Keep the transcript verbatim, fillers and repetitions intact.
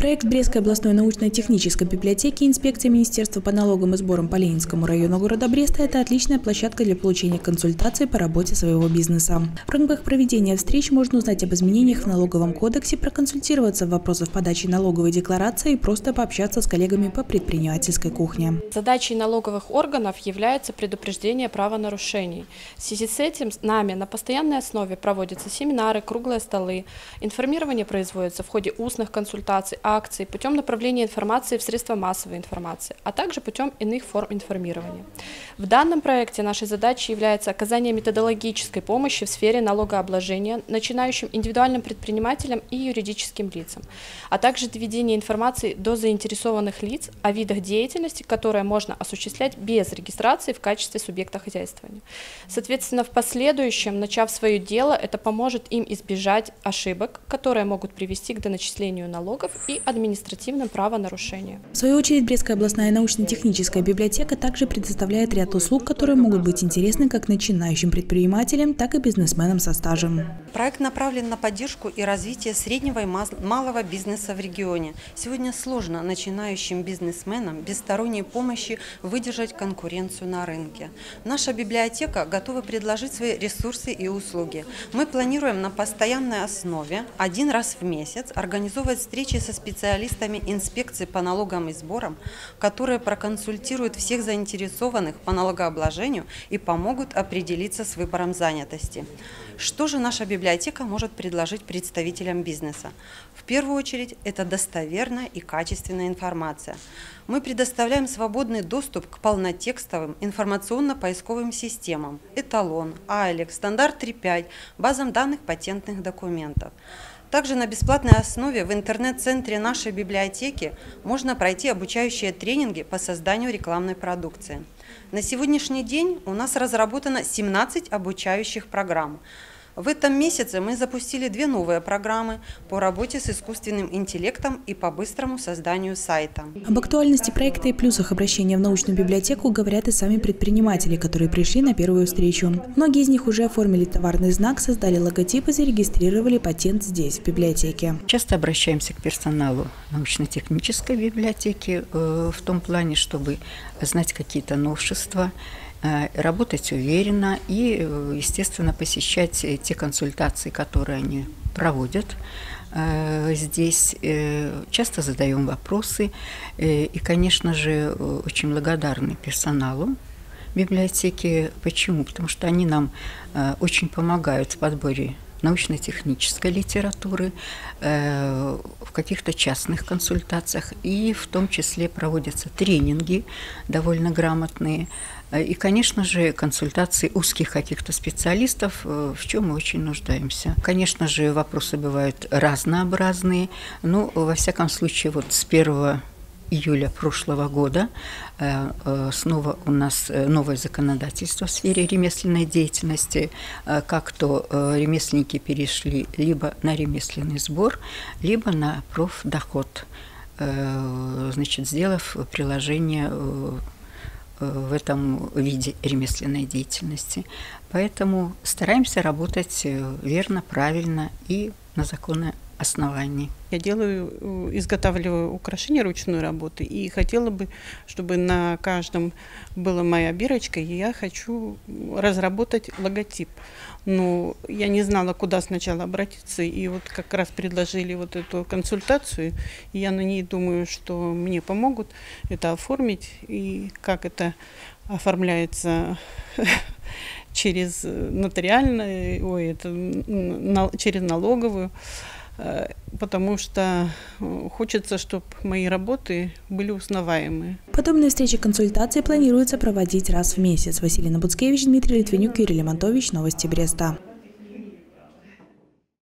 Проект Брестской областной научно-технической библиотеки и инспекции Министерства по налогам и сборам по Ленинскому району города Бреста – это отличная площадка для получения консультаций по работе своего бизнеса. В рамках проведения встреч можно узнать об изменениях в налоговом кодексе, проконсультироваться в вопросах подачи налоговой декларации и просто пообщаться с коллегами по предпринимательской кухне. Задачей налоговых органов является предупреждение правонарушений. В связи с этим нами на постоянной основе проводятся семинары, круглые столы. Информирование производится в ходе устных консультаций, акций, путем направления информации в средства массовой информации, а также путем иных форм информирования. В данном проекте нашей задачей является оказание методологической помощи в сфере налогообложения начинающим индивидуальным предпринимателям и юридическим лицам, а также доведение информации до заинтересованных лиц о видах деятельности, которые можно осуществлять без регистрации в качестве субъекта хозяйствования. Соответственно, в последующем, начав свое дело, это поможет им избежать ошибок, которые могут привести к доначислению налогов и административным правонарушениям. В свою очередь, Брестская областная научно-техническая библиотека также предоставляет ряд услуг, которые могут быть интересны как начинающим предпринимателям, так и бизнесменам со стажем. Проект направлен на поддержку и развитие среднего и малого бизнеса в регионе. Сегодня сложно начинающим бизнесменам без сторонней помощи выдержать конкуренцию на рынке. Наша библиотека готова предложить свои ресурсы и услуги. Мы планируем на постоянной основе один раз в месяц организовывать встречи со специалистами инспекции по налогам и сборам, которые проконсультируют всех заинтересованных по налогообложению и помогут определиться с выбором занятости. Что же наша библиотека может предложить представителям бизнеса? В первую очередь, это достоверная и качественная информация. Мы предоставляем свободный доступ к полнотекстовым информационно-поисковым системам «Эталон», «Айлекс», «Стандарт три пять», базам данных патентных документов. Также на бесплатной основе в интернет-центре нашей библиотеки можно пройти обучающие тренинги по созданию рекламной продукции. На сегодняшний день у нас разработано семнадцать обучающих программ. В этом месяце мы запустили две новые программы по работе с искусственным интеллектом и по быстрому созданию сайта. Об актуальности проекта и плюсах обращения в научную библиотеку говорят и сами предприниматели, которые пришли на первую встречу. Многие из них уже оформили товарный знак, создали логотип и зарегистрировали патент здесь, в библиотеке. Часто обращаемся к персоналу научно-технической библиотеки э, в том плане, чтобы знать какие-то новшества, работать уверенно и, естественно, посещать те консультации, которые они проводят здесь. Часто задаем вопросы и, конечно же, очень благодарны персоналу библиотеки. Почему? Потому что они нам очень помогают в подборе научно-технической литературы, в каких-то частных консультациях, и в том числе проводятся тренинги довольно грамотные, и, конечно же, консультации узких каких-то специалистов, в чем мы очень нуждаемся. Конечно же, вопросы бывают разнообразные, но, во всяком случае, вот с первого июля прошлого года снова у нас новое законодательство в сфере ремесленной деятельности, как то ремесленники перешли либо на ремесленный сбор, либо на профдоход, значит, сделав приложение в этом виде ремесленной деятельности. Поэтому стараемся работать верно, правильно и на законное основании. Я делаю, изготавливаю украшения ручной работы и хотела бы, чтобы на каждом была моя бирочка, и я хочу разработать логотип. Но я не знала, куда сначала обратиться, и вот как раз предложили вот эту консультацию, и я на ней думаю, что мне помогут это оформить, и как это оформляется через нотариальную, ой, это, через налоговую, потому что хочется, чтобы мои работы были узнаваемые. Подобные встречи консультации планируется проводить раз в месяц. Василий Набуцкевич, Дмитрий Литвинюк, Юрий Лемонтович. Новости Бреста.